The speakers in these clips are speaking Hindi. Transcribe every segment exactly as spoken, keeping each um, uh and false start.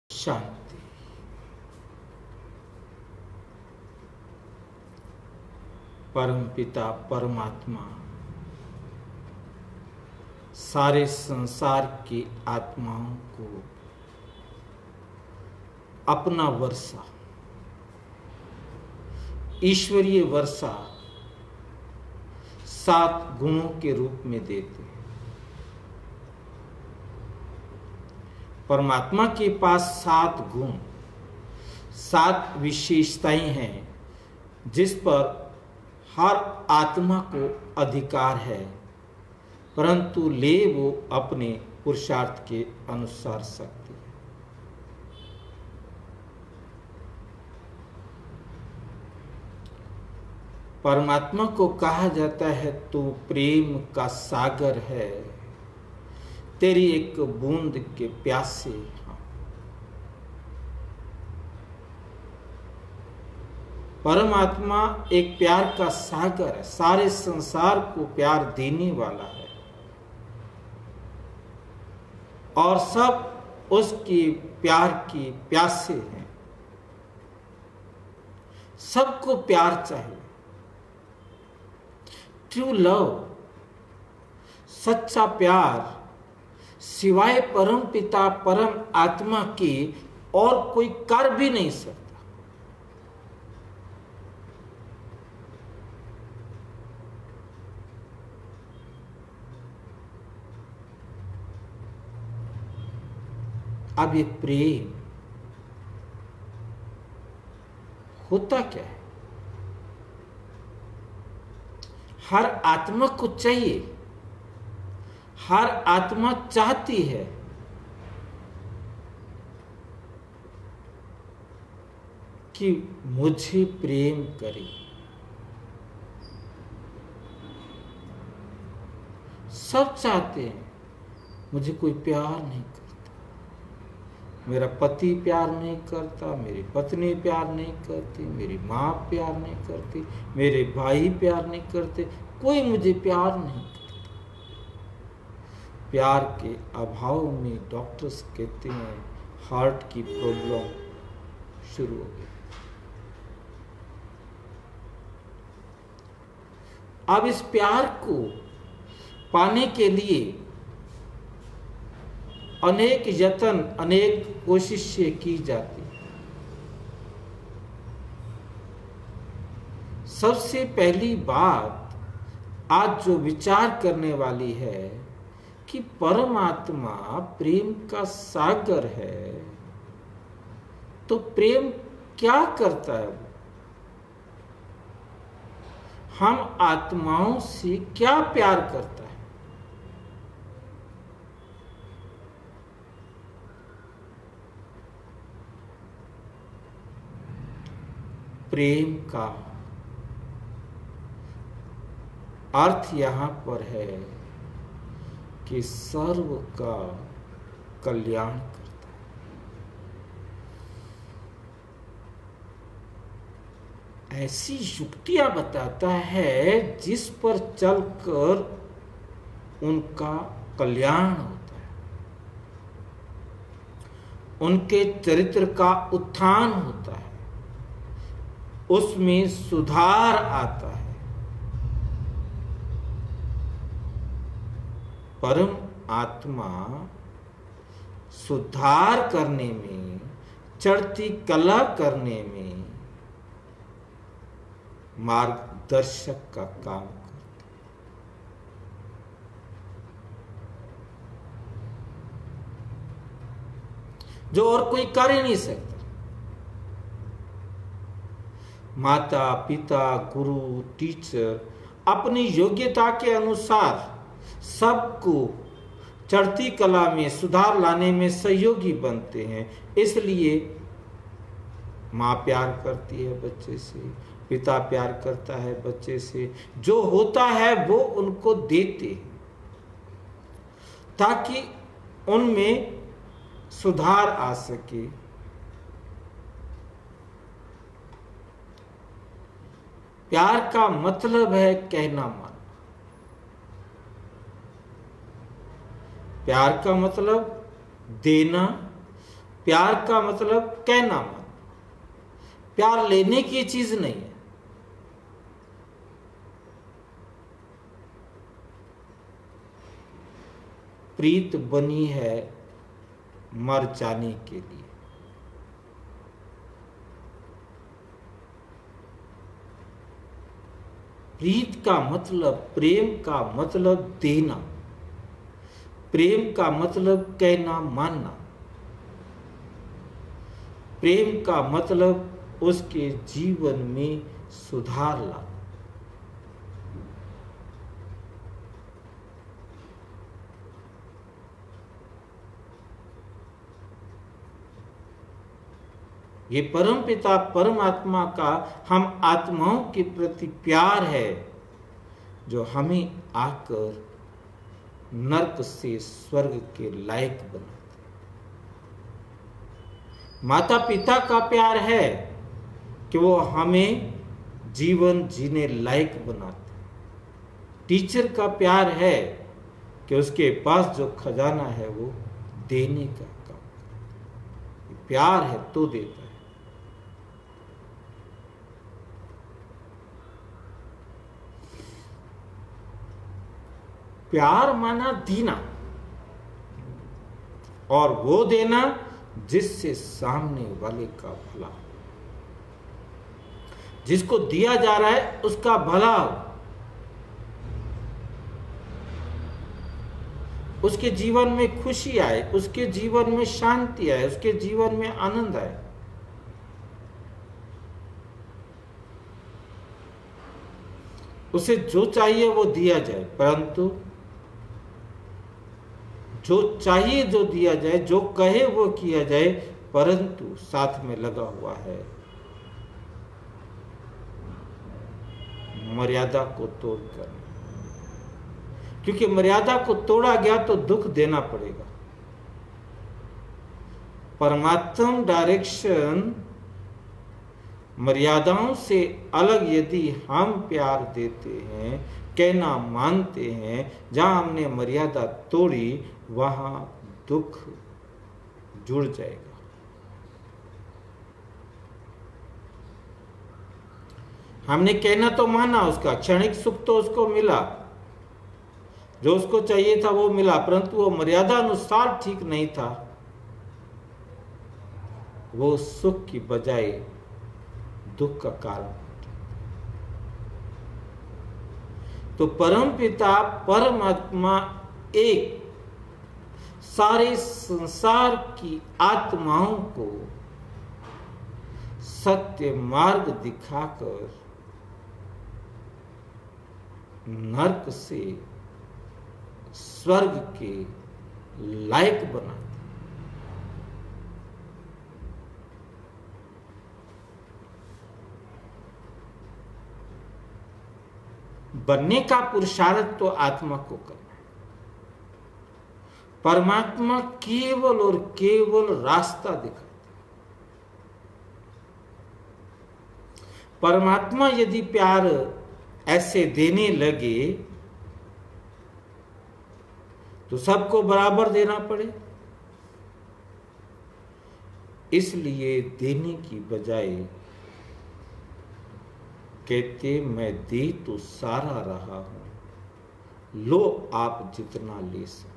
शांति। परमपिता परमात्मा सारे संसार की आत्माओं को अपना वर्षा, ईश्वरीय वर्षा सात गुणों के रूप में देते हैं। परमात्मा के पास सात गुण, सात विशेषताएं हैं जिस पर हर आत्मा को अधिकार है, परंतु ले वो अपने पुरुषार्थ के अनुसार सकती है। परमात्मा को कहा जाता है तू प्रेम का सागर है, तेरी एक बूंद के प्यासे हम। परमात्मा एक प्यार का सागर है, सारे संसार को प्यार देने वाला है और सब उसके प्यार की प्यासे हैं। सबको प्यार चाहिए। ट्रू लव, सच्चा प्यार सिवाय परम पिता परम आत्मा के और कोई कर भी नहीं सकता। अब ये प्रेम होता क्या है? हर आत्मा को चाहिए, हर आत्मा चाहती है कि मुझे प्रेम करे। सब चाहते हैं, मुझे कोई प्यार नहीं करता, मेरा पति प्यार नहीं करता, मेरी पत्नी प्यार नहीं करती, मेरी माँ प्यार नहीं करती, मेरे भाई प्यार नहीं करते, कोई मुझे प्यार नहीं करता। प्यार के अभाव में डॉक्टर्स कहते हैं हार्ट की प्रॉब्लम शुरू हो गई। अब इस प्यार को पाने के लिए अनेक यत्न, अनेक कोशिशें की जाती हैं। सबसे पहली बात आज जो विचार करने वाली है कि परमात्मा प्रेम का सागर है, तो प्रेम क्या करता है? हम आत्माओं से क्या प्यार करता है? प्रेम का अर्थ यहां पर है कि सर्व का कल्याण करता है। ऐसी युक्तियां बताता है जिस पर चलकर उनका कल्याण होता है, उनके चरित्र का उत्थान होता है, उसमें सुधार आता है। परम आत्मा सुधार करने में, चढ़ती कला करने में मार्गदर्शक का काम करता है। जो और कोई कर ही नहीं सकता। माता पिता गुरु टीचर अपनी योग्यता के अनुसार सबको चढ़ती कला में सुधार लाने में सहयोगी बनते हैं। इसलिए माँ प्यार करती है बच्चे से, पिता प्यार करता है बच्चे से, जो होता है वो उनको देते हैं ताकि उनमें सुधार आ सके। प्यार का मतलब है कहना मानना। प्यार का मतलब देना प्यार का मतलब कहना मत, प्यार लेने की चीज नहीं है। प्रीत बनी है मर जाने के लिए। प्रीत का मतलब, प्रेम का मतलब देना, प्रेम का मतलब कहना मानना, प्रेम का मतलब उसके जीवन में सुधार लाना। ये परम पिता परमात्मा का हम आत्माओं के प्रति प्यार है, जो हमें आकर नरक से स्वर्ग के लायक बनाते। माता पिता का प्यार है कि वो हमें जीवन जीने लायक बनाते। टीचर का प्यार है कि उसके पास जो खजाना है वो देने का काम करता है। प्यार है तो देता है। प्यार माना देना, और वो देना जिससे सामने वाले का भला हो, जिसको दिया जा रहा है उसका भला हो, उसके जीवन में खुशी आए, उसके जीवन में शांति आए, उसके जीवन में आनंद आए। उसे जो चाहिए वो दिया जाए, परंतु जो चाहिए जो दिया जाए, जो कहे वो किया जाए, परंतु साथ में लगा हुआ है मर्यादा को तोड़कर, क्योंकि मर्यादा को तोड़ा गया तो दुख देना पड़ेगा। परमात्म डायरेक्शन मर्यादाओं से अलग यदि हम प्यार देते हैं, कहना मानते हैं, जहां हमने मर्यादा तोड़ी वहां दुख जुड़ जाएगा। हमने कहना तो माना, उसका क्षणिक सुख तो उसको मिला, जो उसको चाहिए था वो मिला, परंतु वो मर्यादा अनुसार ठीक नहीं था। वो सुख की बजाय दुख का कारण। तो परमपिता परमात्मा एक सारे संसार की आत्माओं को सत्य मार्ग दिखाकर नरक से स्वर्ग के लायक बनाते। बनने का पुरुषार्थ तो आत्मा को करना है। परमात्मा केवल और केवल रास्ता दिखाते। परमात्मा यदि प्यार ऐसे देने लगे तो सबको बराबर देना पड़े, इसलिए देने की बजाय कहते मैं दे तो सारा रहा हूं, लो आप जितना ले सकते।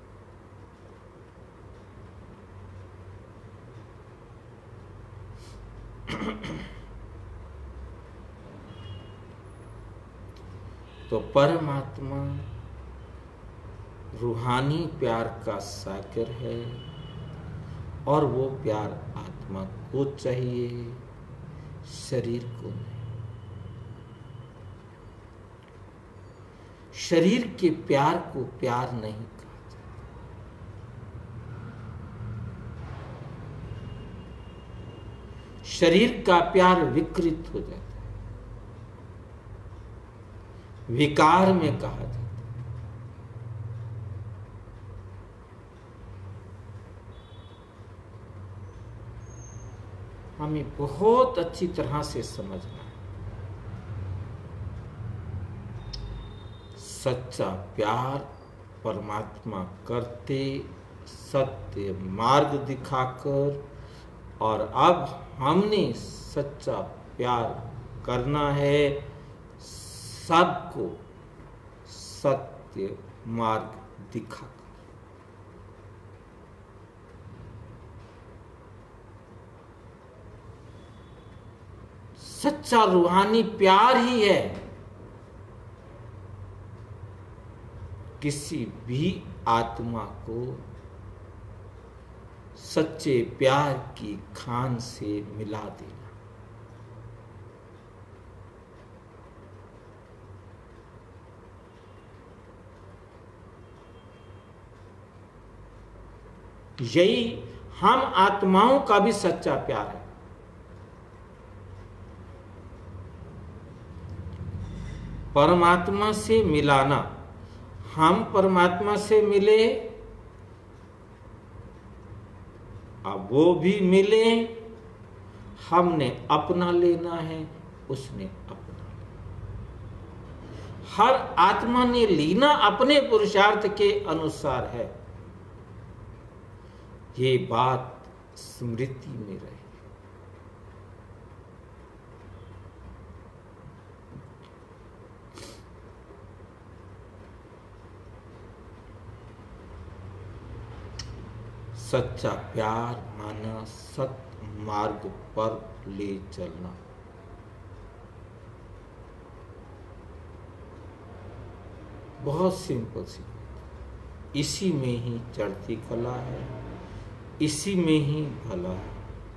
तो परमात्मा रूहानी प्यार का सागर है, और वो प्यार आत्मा को चाहिए, शरीर को नहीं। शरीर के प्यार को प्यार नहीं कहा जाता। शरीर का प्यार विकृत हो जाता है, विकार में कहा जाता है। हमें बहुत अच्छी तरह से समझना है, सच्चा प्यार परमात्मा करते सत्य मार्ग दिखाकर, और अब हमने सच्चा प्यार करना है सबको सत्य मार्ग दिखाकर। सच्चा रूहानी प्यार ही है किसी भी आत्मा को सच्चे प्यार की खान से मिला देना। यही हम आत्माओं का भी सच्चा प्यार है। परमात्मा से मिलाना, हम परमात्मा से मिले, अब वो भी मिले, हमने अपना लेना है, उसने अपना लेना। हर आत्मा ने लेना अपने पुरुषार्थ के अनुसार है। ये बात स्मृति में रहे। सच्चा प्यार माना सत्य मार्ग पर ले चलना। बहुत सिंपल सी, इसी में ही चढ़ती कला है, इसी में ही भला है।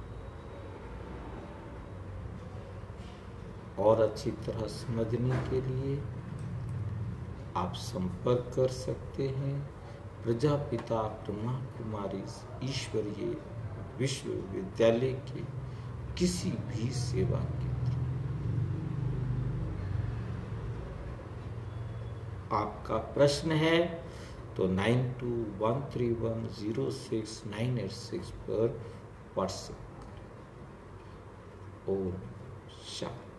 और अच्छी तरह समझने के लिए आप संपर्क कर सकते हैं प्रजापिता ब्रह्मा कुमारी ईश्वरीय विश्वविद्यालय के किसी भी सेवा केंद्र। आपका प्रश्न है तो nine two one three one zero six nine eight six पर व्हाट्सएप करें। ओम शांति।